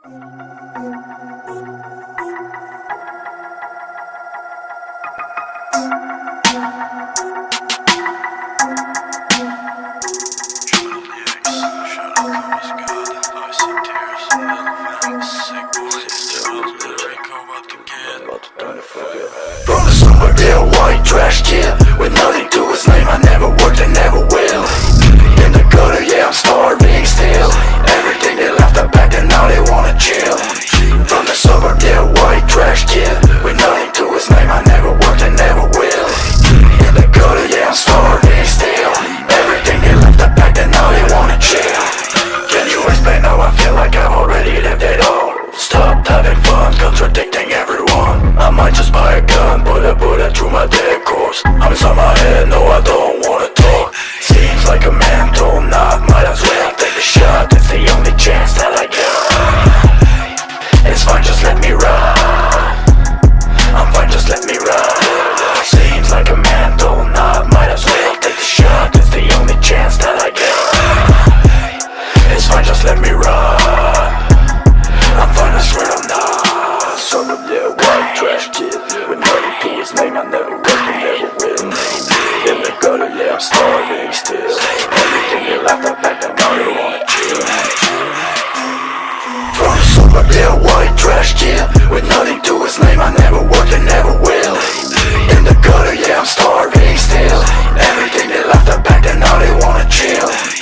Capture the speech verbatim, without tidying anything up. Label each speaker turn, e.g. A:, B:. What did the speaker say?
A: From the summer, dear white trash kid with nothing to his name. I never worked and never will. In the gutter, yeah, I'm starving still. Everything they left I back and now they wanna chill. From the summer, dear white trash kid with nothing to his name. I never worked and never will. In the gutter, yeah, I'm starving still. Everything they left I back and now they wanna chill. Can you explain how I feel like I've already lived it all? Stopped having fun, contradicting everyone. I might just buy a gun, put a bullet through my dead corpse. I'm inside my head, no I don't wanna talk. Seems like a mental knot, might as well take a shot. It's the only chance that I got. It's fine, just let me ride. I'm fine, just let me ride. Seems like a mental knot, might as well take a shot. It's the only chance that I got. It's fine, just let me ride. I'm fine, I swear I'm not. Son of that white trash kid with nothing to his name. I never worked and never will. In the gutter, yeah, I'm starving still. Everything they left I back and now they wanna chill. From the summer, that white trash kid with nothing to his name. I never worked and never will. In the gutter, yeah, I'm starving still. Everything they left I back and now they wanna chill.